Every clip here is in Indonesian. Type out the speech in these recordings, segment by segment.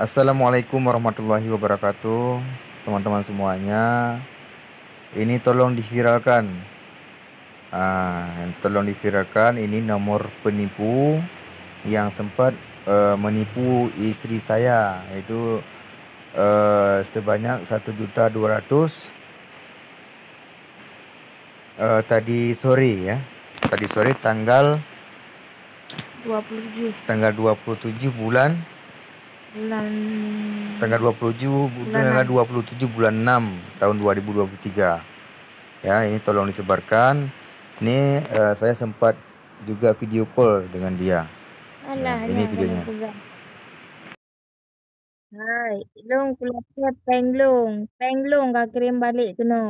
Assalamualaikum warahmatullahi wabarakatuh, teman-teman semuanya. Ini tolong diviralkan. Tolong diviralkan. Ini nomor penipu yang sempat menipu istri saya, yaitu sebanyak 1.200.000 tadi sore ya. Tadi sore tanggal 27 bulan tanggal 27 bulan 6 tahun 2023. Ya, ini tolong disebarkan. Ini saya sempat juga video call dengan dia. Alah, ini videonya. Hai, long kulaknya penglong gak kirim balik kena.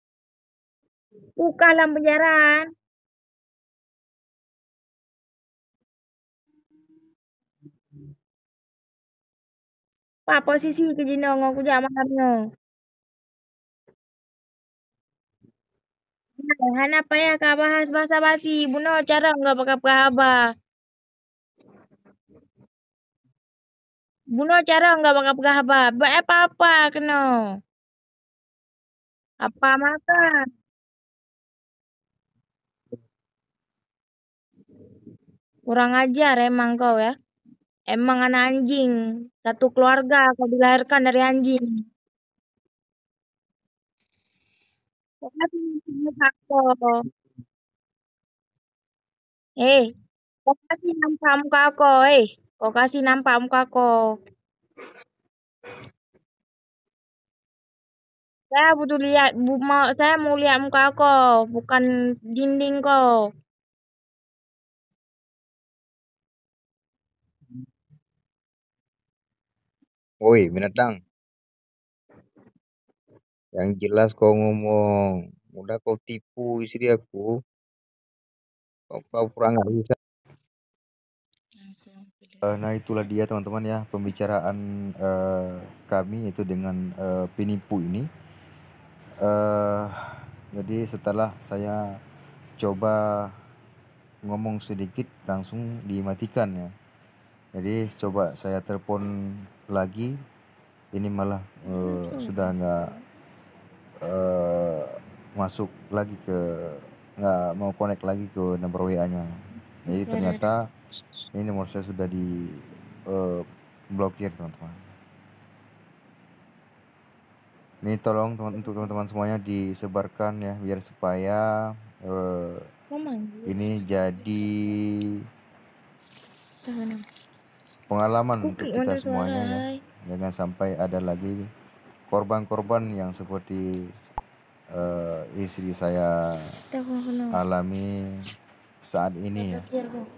Buka lam penjaran. Pak posisi ke jino ngok kujak maharno. Hana apa ya kak bahas bahasa basi. Buno cara enggak pakai apa. Buno cara enggak pakai apa. Apa kena. Apa makan? Kurang ajar emang kau ya. Emang anak anjing. Satu keluarga kau dilahirkan dari anjing. Kau kasih aku. Kau kasih nampak muka aku. Kau kasih nampak muka aku. Saya butuh lihat, saya mau lihat muka kau, bukan dinding kau. Woi, binatang. Yang jelas kau ngomong. Udah kau tipu istri aku. Kau pura-pura nggak bisa. Nah, itulah dia teman-teman ya pembicaraan kami itu dengan penipu ini. Jadi setelah saya coba ngomong sedikit langsung dimatikan ya. Jadi coba saya telepon lagi, ini malah sudah nggak masuk lagi nggak mau connect lagi ke nomor WA-nya. Jadi ternyata ini nomor saya sudah di blokir teman-teman. Ini tolong untuk teman-teman semuanya disebarkan ya biar supaya ini jadi pengalaman untuk kita semuanya ya. Jangan sampai ada lagi korban-korban yang seperti istri saya alami saat ini ya.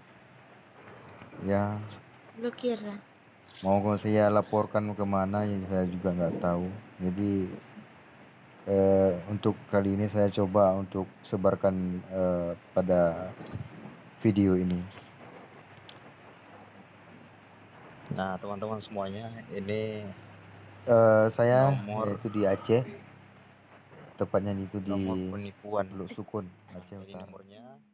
Ya. Mau saya laporkan kemana ya saya juga nggak tahu. Jadi untuk kali ini saya coba untuk sebarkan pada video ini. Nah, teman-teman semuanya, ini saya yaitu di Aceh, tepatnya itu di penipuan Teluk Sukun, Aceh Utara.